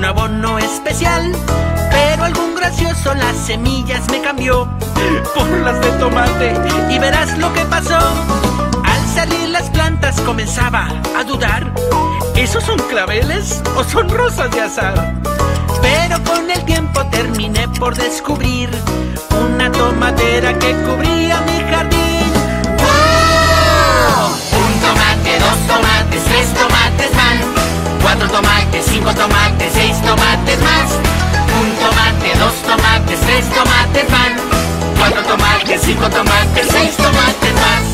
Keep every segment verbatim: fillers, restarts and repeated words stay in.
un abono especial, pero algún gracioso las semillas me cambió por las de tomate, y verás lo que pasó. Al salir las plantas comenzaba a dudar, ¿esos son claveles o son rosas de azar? Pero con el tiempo terminé por descubrir una tomatera que cubría mi jardín. ¡Wow! Un tomate, dos tomates, tres tomates van. Cuatro tomates, cinco tomates, seis tomates más. Un tomate, dos tomates, tres tomates van. Cuatro tomates, cinco tomates, seis tomates más.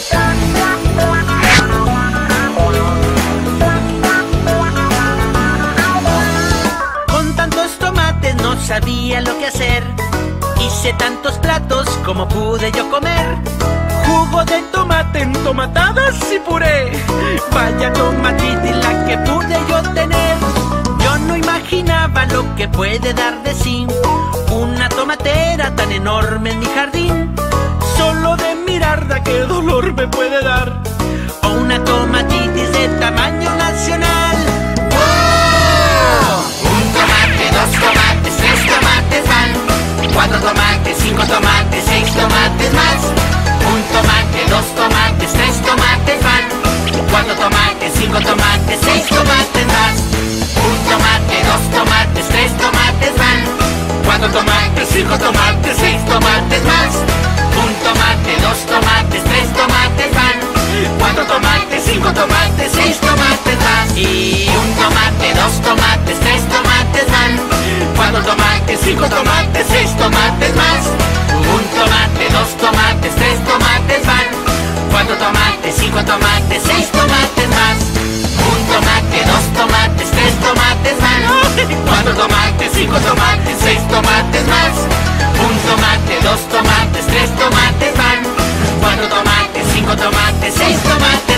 Con tantos tomates no sabía lo que hacer. Hice tantos platos como pude yo comer. Jugo de tomate, entomatadas y puré. Vaya tomatitis la que pude yo tener. Yo no imaginaba lo que puede dar de sí una tomatera tan enorme en mi jardín. Solo de mirarla qué dolor me puede dar, o una tomatitis de tamaño nacional. ¡Wow! Un tomate, dos tomates, tres tomates van. Cuatro tomates, cinco tomates, seis tomates más. Un tomate, dos tomates, tres tomates van. Cuatro tomates, cinco tomates, seis tomates más. Un tomate, dos tomates, tres tomates van. Cuatro tomates, cinco tomates, seis tomates más. Un tomate, dos tomates, tres tomates van. Cuatro tomates, cinco tomates, seis tomates más. Y un tomate, dos tomates, tres tomates van. Cuatro tomates, cinco tomates, seis tomates más. Un tomate, dos tomates, tres tomates van. Cuatro tomates, cinco tomates, seis tomates más. Un tomate, dos tomates, tres tomates van. Cuatro tomates, cinco tomates, seis tomates más. Un tomate, dos tomates, tres tomates van. Cuatro tomates, cinco tomates, seis tomates.